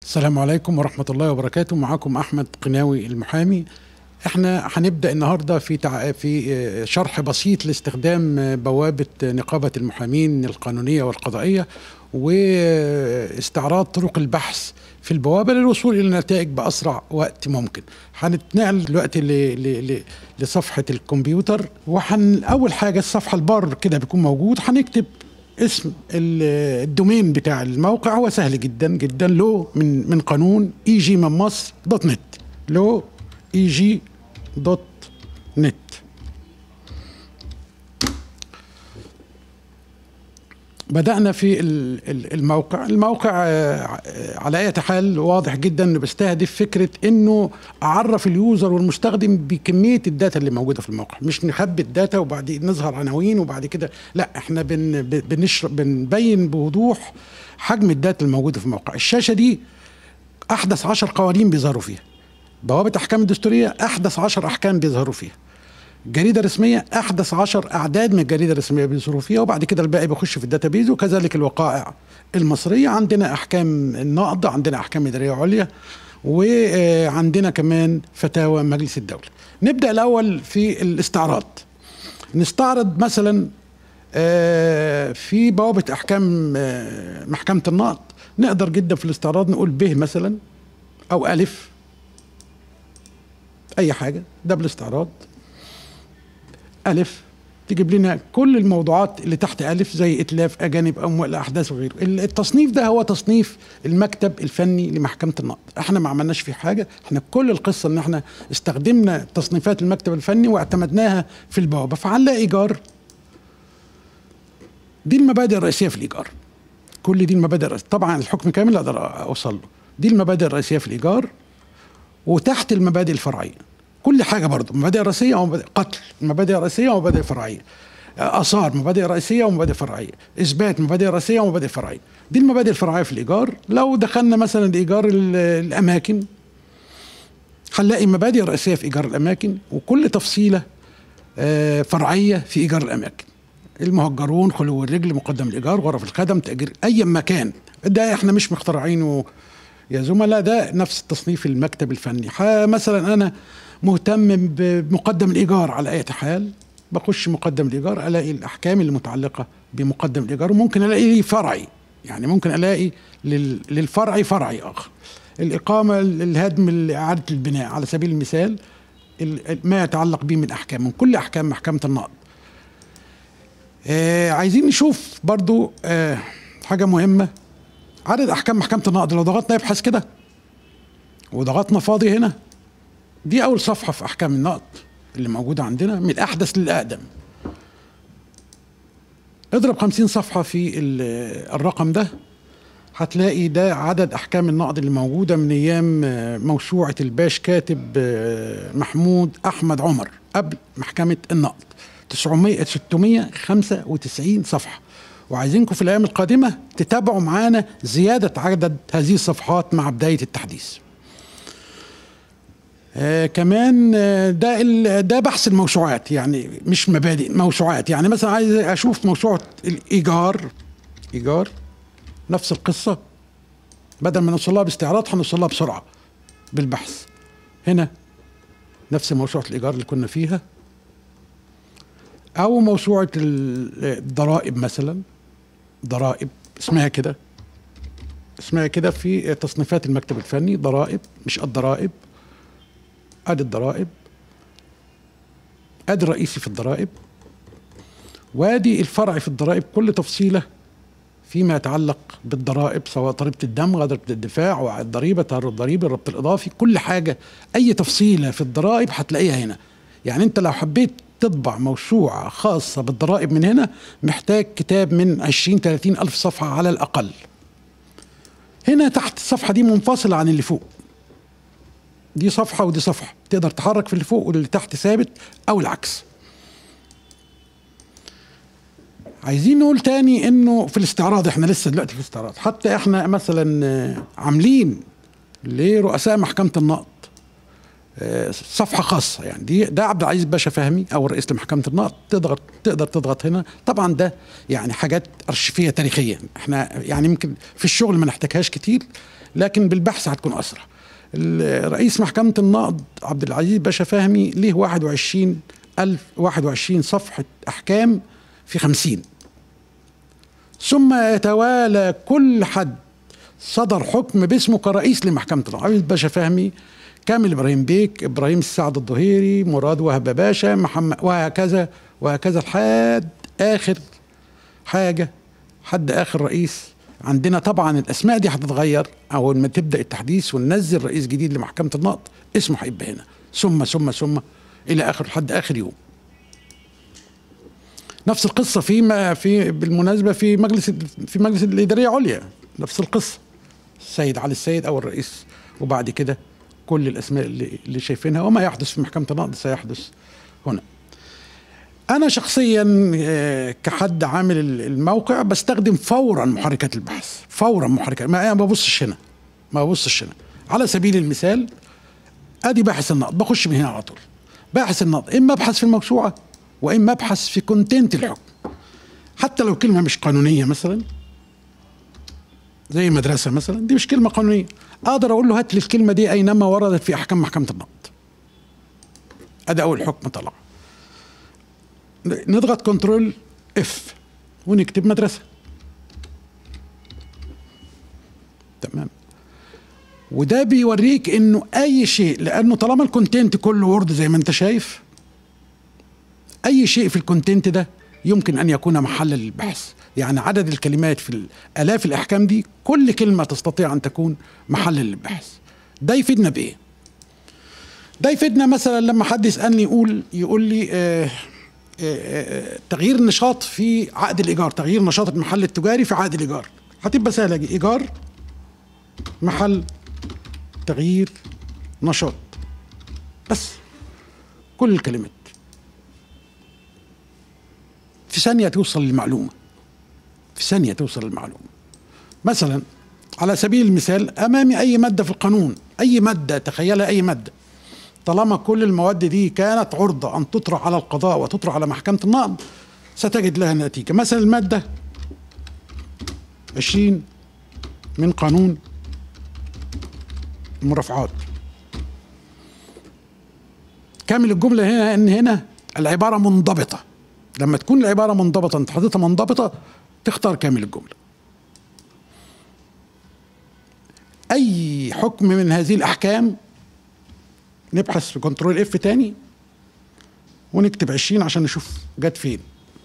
السلام عليكم ورحمة الله وبركاته. معكم أحمد قناوي المحامي. احنا هنبدأ النهاردة في شرح بسيط لاستخدام بوابة نقابة المحامين القانونية والقضائية واستعراض طرق البحث في البوابة للوصول إلى النتائج بأسرع وقت ممكن. هنتنقل دلوقتي لصفحة الكمبيوتر، أول حاجة الصفحة البار كده بيكون موجود، هنكتب اسم الدومين بتاع الموقع. هو سهل جدا جدا، لو من قانون EG من مصر .net، لو EG .net. بدأنا في الموقع على أي حال واضح جدا انه بيستهدف فكرة انه اعرف اليوزر والمستخدم بكمية الداتا اللي موجودة في الموقع، مش نخبي الداتا وبعد نظهر عناوين وبعد كده، لا، احنا بنبين بوضوح حجم الداتا الموجودة في الموقع. الشاشة دي احدث 10 قوانين بيظهروا فيها، بوابة احكام الدستورية احدث 10 احكام بيظهروا فيها، جريدة رسمية أحدث 10 أعداد من الجريدة الرسمية بيظهروا فيها، وبعد كده الباقي بيخش في الداتابيز. وكذلك الوقائع المصرية، عندنا أحكام النقض، عندنا أحكام إدارية عليا، وعندنا كمان فتاوى مجلس الدولة. نبدأ الأول في الاستعراض. نستعرض مثلا في بوابة أحكام محكمة النقض، نقدر جدا في الاستعراض نقول ب مثلا أو ألف، أي حاجة، ده بالاستعراض. ألف تجيب لنا كل الموضوعات اللي تحت ألف، زي إتلاف، أجانب، أموال، أحداث وغيره. التصنيف ده هو تصنيف المكتب الفني لمحكمة النقض. احنا ما عملناش فيه حاجة، احنا كل القصة ان احنا استخدمنا تصنيفات المكتب الفني واعتمدناها في البوابة. فهنلاقي إيجار، دي المبادئ الرئيسية في الإيجار، كل دي المبادئ الرئيسية. طبعا الحكم كامل أقدر أوصل له، دي المبادئ الرئيسية في الإيجار. وتحت المبادئ الفرعية كل حاجة برضه، مبادئ رئيسية ومبادئ قتل، مبادئ رئيسية ومبادئ فرعية، آثار مبادئ رئيسية ومبادئ فرعية، إثبات مبادئ رئيسية ومبادئ فرعية. دي المبادئ الفرعية في الإيجار. لو دخلنا مثلا لإيجار الأماكن، هنلاقي مبادئ رئيسية في إيجار الأماكن، وكل تفصيلة فرعية في إيجار الأماكن. المهجرون، خلو الرجل، مقدم الإيجار، غرف الخدم، تأجير أي مكان. ده إحنا مش مخترعينه يا زملاء، ده نفس التصنيف المكتب الفني. مثلا أنا مهتم بمقدم الإيجار، على أي حال بخش مقدم الإيجار ألاقي الأحكام اللي متعلقة بمقدم الإيجار، وممكن ألاقي فرعي، يعني ممكن ألاقي للفرعي فرعي آخر. الإقامة، الهدم، إعادة البناء على سبيل المثال، ما يتعلق به من أحكام، من كل أحكام محكمة النقض. عايزين نشوف برضو حاجة مهمة، عدد أحكام محكمة النقض. لو ضغطنا يبحث كده وضغطنا فاضي هنا، دي أول صفحة في أحكام النقض اللي موجودة عندنا من الأحدث للأقدم. اضرب 50 صفحة في الرقم ده، هتلاقي ده عدد أحكام النقض اللي موجودة من أيام موسوعة الباش كاتب محمود أحمد عمر قبل محكمة النقض، 695 صفحة. وعايزينكم في الأيام القادمة تتابعوا معانا زيادة عدد هذه الصفحات مع بداية التحديث. كمان ده بحث الموسوعات، يعني مش مبادئ، موسوعات. يعني مثلا عايز اشوف موسوعة الإيجار، نفس القصة، بدل ما نوصلها باستعراض هنوصلها بسرعة بالبحث. هنا نفس موسوعة الإيجار اللي كنا فيها، أو موسوعة الضرائب مثلا، ضرائب اسمها كده في تصنيفات المكتب الفني، ضرائب، مش الضرائب. ادي الضرائب، ادي الرئيسي في الضرائب، وادي الفرعي في الضرائب. كل تفصيله فيما يتعلق بالضرائب، سواء ضريبه الدم، ضريبه الدفاع، وعلى الضريبه، تعرض الضريبه، الربط الاضافي، كل حاجه، اي تفصيله في الضرائب هتلاقيها هنا. يعني انت لو حبيت تطبع موسوعه خاصه بالضرائب من هنا، محتاج كتاب من 20-30 الف صفحه على الاقل. هنا تحت الصفحه دي منفصله عن اللي فوق، دي صفحة ودي صفحة، تقدر تحرك في اللي فوق واللي تحت ثابت أو العكس. عايزين نقول تاني إنه في الاستعراض، إحنا لسه دلوقتي في الاستعراض، حتى إحنا مثلا عاملين لرؤساء محكمة النقض صفحة خاصة، يعني ده عبد العزيز باشا فهمي أو الرئيس لمحكمة النقض. تقدر تضغط هنا. طبعا ده يعني حاجات أرشيفية تاريخية، إحنا يعني ممكن في الشغل ما نحتاجهاش كتير، لكن بالبحث هتكون اسرع. رئيس محكمة النقض عبد العزيز باشا فهمي ليه 21 صفحة أحكام في 50، ثم يتوالى كل حد صدر حكم باسمه كرئيس لمحكمة النقض. عبد العزيز باشا فهمي، كامل إبراهيم بيك، إبراهيم السعد الظهيري، مراد وهب باشا، محمد، وهكذا وهكذا لحد آخر حاجة، حد آخر رئيس عندنا. طبعا الأسماء دي هتتغير أول ما تبدأ التحديث وننزل رئيس جديد لمحكمة النقض، اسمه هيبقى هنا ثم إلى آخر، لحد آخر يوم. نفس القصة في بالمناسبة في مجلس الإدارية عليا، نفس القصة، السيد علي السيد أول رئيس، وبعد كده كل الأسماء اللي شايفينها. وما يحدث في محكمة النقض سيحدث هنا. أنا شخصيا كحد عامل الموقع بستخدم فورا محركات البحث، فورا محركات، ما ببصش هنا، على سبيل المثال أدي باحث النقض، بخش من هنا على طول. باحث النقض إما أبحث في الموسوعة وإما أبحث في كونتنت الحكم، حتى لو كلمة مش قانونية مثلا زي مدرسة مثلا، دي مش كلمة قانونية، أقدر أقول له هات لي الكلمة دي أينما وردت في أحكام محكمة النقض. أدي أول حكم طلع. نضغط كنترول اف ونكتب مدرسة. تمام. وده بيوريك انه اي شيء، لانه طالما الكونتنت كله وورد زي ما انت شايف، اي شيء في الكونتنت ده يمكن ان يكون محل للبحث. يعني عدد الكلمات في الالاف الاحكام دي، كل كلمة تستطيع ان تكون محل للبحث. ده يفيدنا بايه؟ ده يفيدنا مثلا لما حد يسألني يقول لي تغيير النشاط في عقد الإيجار، تغيير نشاط المحل التجاري في عقد الإيجار، هتبقى سهلة دي، إيجار محل تغيير نشاط، بس كل الكلمات في ثانية توصل للمعلومة، في ثانية توصل للمعلومة. مثلا على سبيل المثال أمامي أي مادة في القانون، أي مادة، تخيلها أي مادة، طالما كل المواد دي كانت عرضة أن تطرح على القضاء وتطرح على محكمة النقض ستجد لها نتيجة. مثلا المادة 20 من قانون المرافعات، كامل الجملة هنا إن هنا العبارة منضبطة. لما تكون العبارة منضبطة، أنت حضرتها منضبطة، تختار كامل الجملة. أي حكم من هذه الأحكام نبحث في كنترول اف تاني ونكتب 20 عشان نشوف جت فين.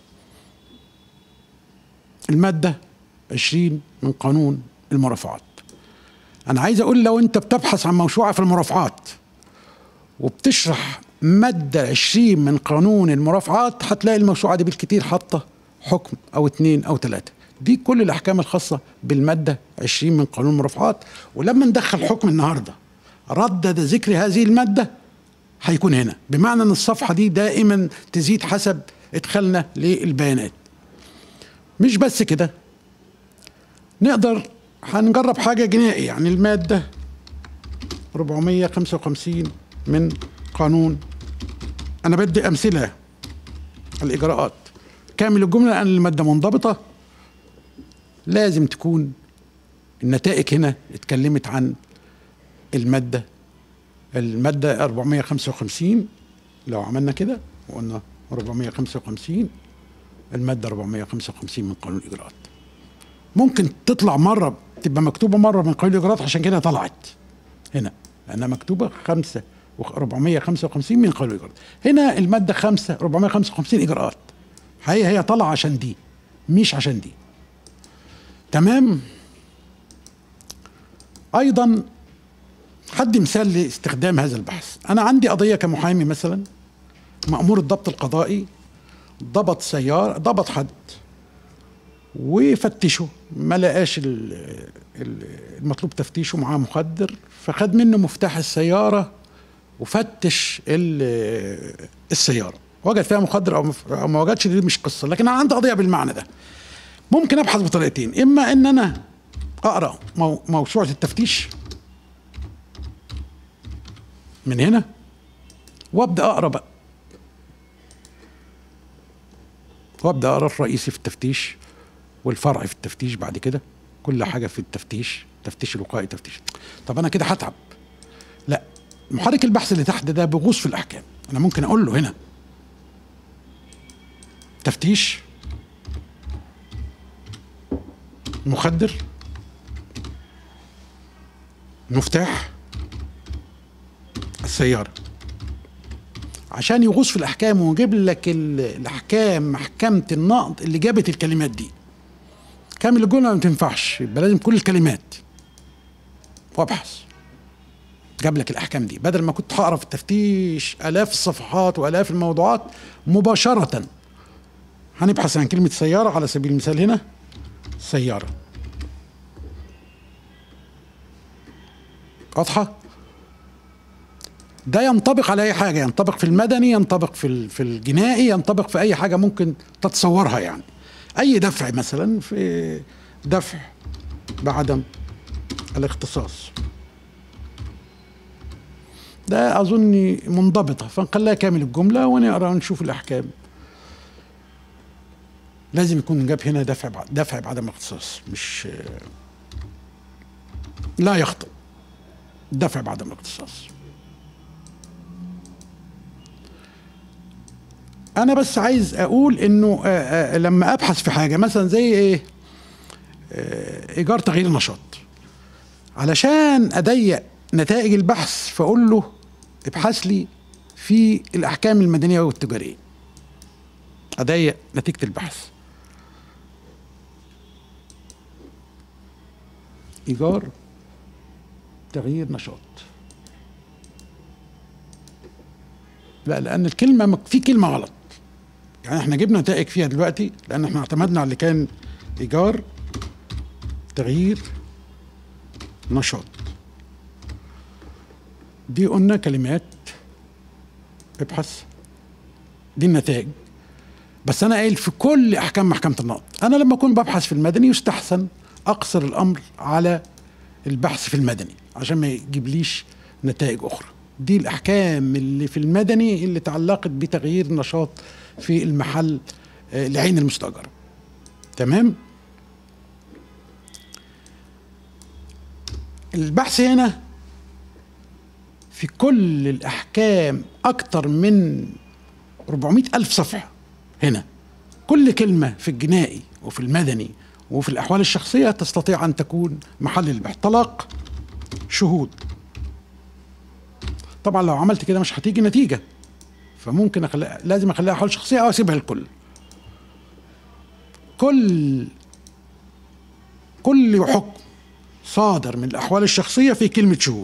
المادة 20 من قانون المرافعات. أنا عايز أقول لو أنت بتبحث عن موسوعة في المرافعات وبتشرح مادة 20 من قانون المرافعات، هتلاقي الموسوعة دي بالكتير حاطة حكم أو 2 أو 3. دي كل الأحكام الخاصة بالمادة 20 من قانون المرافعات. ولما ندخل حكم النهارده ردد ذكر هذه المادة هيكون هنا، بمعنى ان الصفحة دي دائما تزيد حسب ادخالنا للبيانات. مش بس كده، هنجرب حاجة جنائي، يعني المادة 455 من قانون، انا بدي امثلة الاجراءات، كامل الجملة ان المادة منضبطة، لازم تكون النتائج هنا اتكلمت عن المادة 455. لو عملنا كده وقلنا 455، المادة 455 من قانون الإجراءات، ممكن تطلع مرة، تبقى مكتوبة مرة من قانون الإجراءات، عشان كده طلعت هنا لأنها مكتوبة 455 من قانون الإجراءات. هنا المادة 455 إجراءات، هي طلع عشان دي مش عشان دي. تمام. أيضا حد مثال لاستخدام هذا البحث، أنا عندي قضية كمحامي مثلا، مأمور الضبط القضائي ضبط سيارة، ضبط حد وفتشه، ما لقاش المطلوب تفتيشه، معاه مخدر، فخد منه مفتاح السيارة وفتش السيارة، وجد فيها مخدر أو ما وجدش، دي مش قصة، لكن أنا عندي قضية بالمعنى ده. ممكن أبحث بطريقتين، إما إن أنا أقرأ موسوعة التفتيش من هنا وابدا اقرا بقى، الرئيسي في التفتيش والفرعي في التفتيش، بعد كده كل حاجه في التفتيش تفتيش الوقائي، تفتيش. طب انا كده هتعب. لا، محرك البحث اللي تحت ده بيغوص في الاحكام. انا ممكن اقول له هنا تفتيش مخدر، مفتاح السيارة، عشان يغوص في الأحكام ويجيب لك الأحكام، محكمة النقض اللي جابت الكلمات دي. كامل الجملة ما تنفعش، يبقى لازم كل الكلمات وابحث. جاب لك الأحكام دي بدل ما كنت هقرا في التفتيش آلاف الصفحات وآلاف الموضوعات. مباشرة هنبحث عن كلمة سيارة على سبيل المثال، هنا سيارة. واضحة؟ ده ينطبق على أي حاجة، ينطبق في المدني، ينطبق في الجنائي، ينطبق في أي حاجة ممكن تتصورها. يعني أي دفع مثلا، في دفع بعدم الاختصاص، ده أظني منضبطة، فنخليها كامل الجملة ونقرأ ونشوف الأحكام. لازم يكون جاب هنا دفع بعدم الاختصاص، مش لا يخطئ، دفع بعدم الاختصاص. أنا بس عايز أقول إنه لما أبحث في حاجة مثلا زي إيه، إيجار تغيير نشاط، علشان أضيق نتائج البحث فأقول له ابحث لي في الأحكام المدنية والتجارية، أضيق نتيجة البحث. إيجار تغيير نشاط، لا، لأن الكلمة في كلمة غلط. يعني احنا جبنا نتائج فيها دلوقتي لأن احنا اعتمدنا على اللي كان إيجار تغيير نشاط، دي قلنا كلمات ابحث، دي النتائج. بس أنا قايل في كل أحكام محكمة النقض. أنا لما أكون ببحث في المدني يستحسن أقصر الأمر على البحث في المدني عشان ما يجيبليش نتائج أخرى. دي الأحكام اللي في المدني اللي تعلقت بتغيير نشاط في المحل لعين المستأجر. تمام؟ البحث هنا في كل الأحكام أكتر من 400,000 صفحة. هنا كل كلمة في الجنائي وفي المدني وفي الأحوال الشخصية تستطيع أن تكون محل البحث. طلاق، شهود، طبعا لو عملت كده مش هتيجي نتيجة، فممكن لازم أخليها أحوال شخصية أو أسيبها الكل. كل حكم صادر من الأحوال الشخصية في كلمة شهود.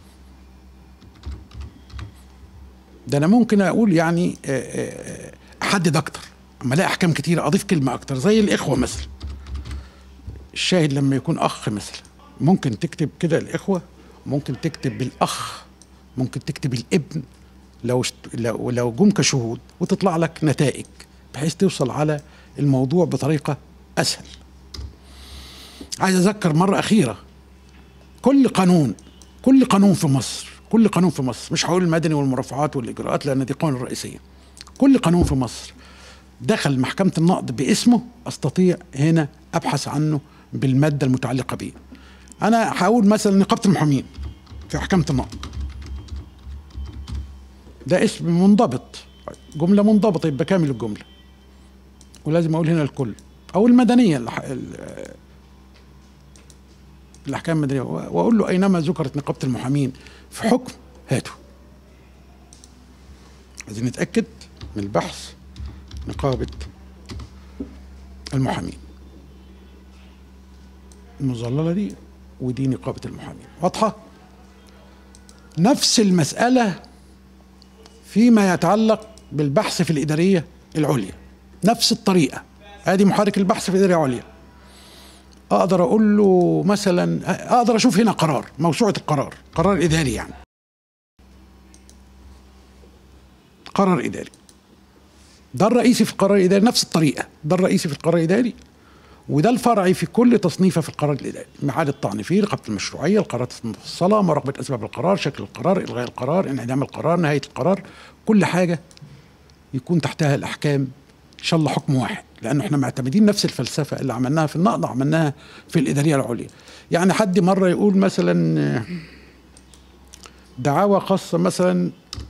ده أنا ممكن أقول يعني أحدد أكتر، أما ألاقي أحكام كتيرة أضيف كلمة أكتر، زي الإخوة مثلا. الشاهد لما يكون أخ مثلا ممكن تكتب كده الإخوة، ممكن تكتب بالأخ، ممكن تكتب الابن لو جم كشهود، وتطلع لك نتائج بحيث توصل على الموضوع بطريقة أسهل. عايز أذكر مرة أخيرة، كل قانون في مصر، مش هقول المدني والمرافعات والإجراءات لأن دي قوانين رئيسية، كل قانون في مصر دخل محكمة النقض باسمه أستطيع هنا أبحث عنه بالمادة المتعلقة به. أنا هقول مثلا نقابة المحامين في محكمة النقض، ده اسم منضبط، جملة منضبطة، يبقى كامل الجملة، ولازم أقول هنا الكل. أو المدنية، الأحكام المدنية، وأقول له أينما ذكرت نقابة المحامين في حكم هاته. عايزين نتأكد من البحث، نقابة المحامين المظللة دي، ودي نقابة المحامين. واضحة؟ نفس المسألة فيما يتعلق بالبحث في الإدارية العليا، نفس الطريقة. ادي محرك البحث في الإدارية العليا، اقدر اقول له مثلا، اقدر اشوف هنا قرار، موسوعة القرار، قرار إداري، يعني قرار إداري، ده الرئيسي في القرار الإداري، نفس الطريقة، ده الرئيسي في القرار الإداري وده الفرعي في كل تصنيفه في القرار الإداري. ميعاد الطعن فيه، رقابة المشروعية، القرارات المفصلة، مراقبة أسباب القرار، شكل القرار، إلغاء القرار، انعدام القرار، نهاية القرار، كل حاجة يكون تحتها الأحكام ان شاء الله حكم واحد، لانه احنا معتمدين نفس الفلسفه اللي عملناها في النقض عملناها في الاداريه العليا. يعني حد مره يقول مثلا دعاوى خاصه مثلا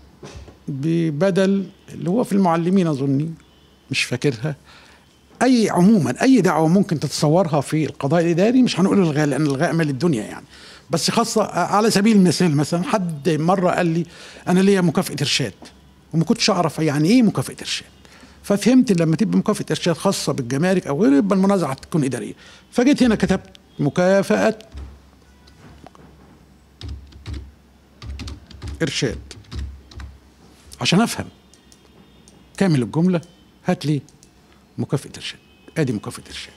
ببدل اللي هو في المعلمين اظني، مش فاكرها، اي عموما اي دعوه ممكن تتصورها في القضاء الاداري، مش هنقول الغاء لان الغاء مال الدنيا يعني، بس خاصه على سبيل المثال مثلا حد مره قال لي انا ليا مكافاه ارشاد وما كنتش اعرف يعني ايه مكافاه ارشاد، ففهمت لما تبقى مكافاه ارشاد خاصه بالجمارك او غيره يبقى المنازعه تكون اداريه، فجيت هنا كتبت مكافاه ارشاد عشان افهم كامل الجمله، هات لي مكافاه ارشاد، ادي مكافاه ارشاد.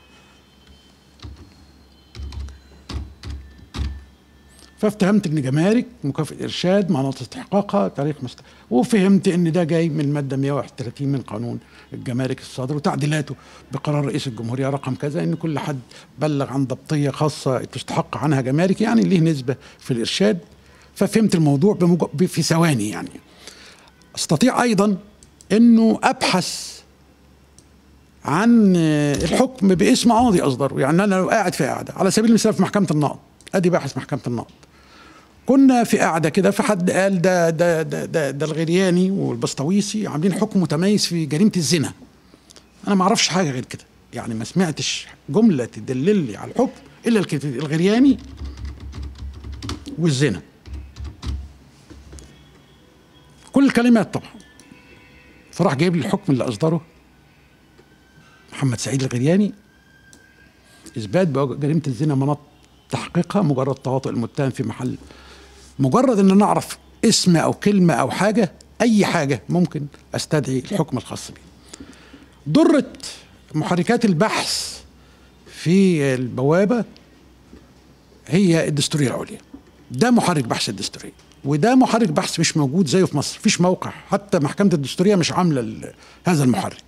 فافتهمت ان جمارك مكافاه ارشاد مناطق استحقاقها تاريخ وفهمت ان ده جاي من الماده 131 من قانون الجمارك الصادر وتعديلاته بقرار رئيس الجمهوريه رقم كذا، ان كل حد بلغ عن ضبطيه خاصه تستحق عنها جمارك يعني ليه نسبه في الارشاد. ففهمت الموضوع في ثواني يعني. استطيع ايضا انه ابحث عن الحكم باسم قاضي اصدره، يعني انا لو قاعد في قاعده على سبيل المثال في محكمه النقض، ادي باحث محكمه النقض، كنا في قاعده كده فحد قال ده الغرياني والبسطويسي عاملين حكم متميز في جريمه الزنا. انا ما اعرفش حاجه غير كده، يعني ما سمعتش جمله تدلل لي على الحكم الا الغرياني والزنا، كل الكلمات طبعا. فراح جايب لي الحكم اللي اصدره محمد سعيد الغرياني، اثبات بجريمه الزنا مناط تحقيقها مجرد تواطؤ المتهم في محل، مجرد ان نعرف اسم او كلمه او حاجه، اي حاجه ممكن استدعي الحكم الخاص بي. ضرة محركات البحث في البوابه هي الدستوريه العليا، ده محرك بحث الدستوريه، وده محرك بحث مش موجود زيه في مصر، مفيش موقع حتى محكمه الدستوريه مش عامله هذا المحرك.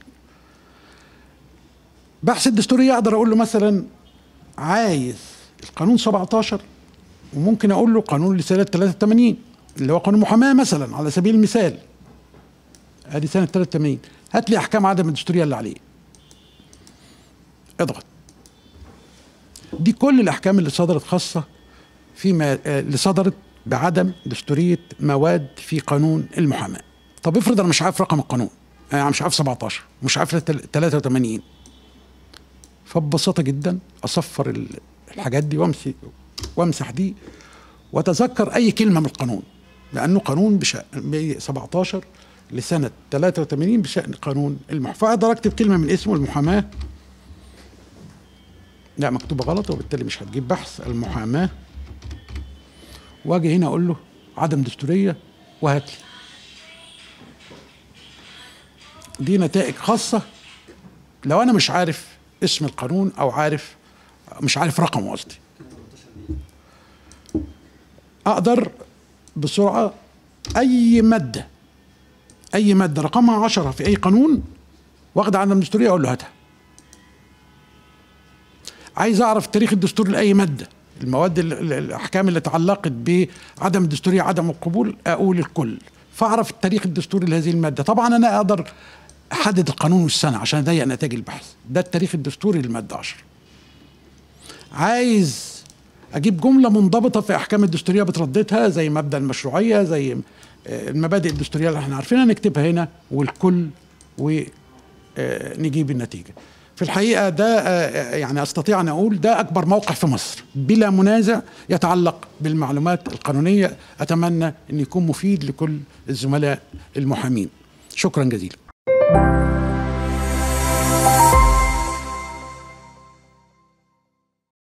بحث الدستوريه اقدر اقول له مثلا عايز القانون 17، وممكن اقول له قانون لسنه 83 اللي هو قانون المحاماه مثلا على سبيل المثال، ادي سنه 83، هات لي احكام عدم الدستوريه اللي عليه، اضغط. دي كل الاحكام اللي صدرت خاصه اللي صدرت بعدم دستوريه مواد في قانون المحاماه. طب افرض انا مش عارف رقم القانون، انا مش عارف 17 مش عارف 83، فببساطه جدا اصفر الحاجات دي وامسح دي واتذكر اي كلمه من القانون، لانه قانون بشأن 17 لسنه 83 بشأن قانون المحاماه، فاقدر اكتب كلمه من اسمه المحاماه، لا مكتوبه غلط وبالتالي مش هتجيب بحث المحاماه، واجي هنا اقول له عدم دستوريه وهات لي. دي نتائج خاصه لو انا مش عارف اسم القانون او مش عارف رقمه قصدي. اقدر بسرعه اي ماده رقمها 10 في اي قانون واخد عدم دستوريه اقول له هاتها. عايز اعرف التاريخ الدستوري لاي ماده، المواد الاحكام اللي تعلقت بعدم الدستوريه عدم القبول اقول الكل، فاعرف التاريخ الدستوري لهذه الماده. طبعا انا اقدر احدد القانون والسنه عشان اضيق نتائج البحث، ده التاريخ الدستوري للماده 10. عايز اجيب جمله منضبطه في احكام الدستوريه بترددها زي مبدا المشروعيه، زي المبادئ الدستوريه اللي احنا عارفينها نكتبها هنا والكل ونجيب النتيجه. في الحقيقه ده يعني استطيع ان اقول ده اكبر موقع في مصر بلا منازع يتعلق بالمعلومات القانونيه، اتمنى ان يكون مفيد لكل الزملاء المحامين. شكرا جزيلا.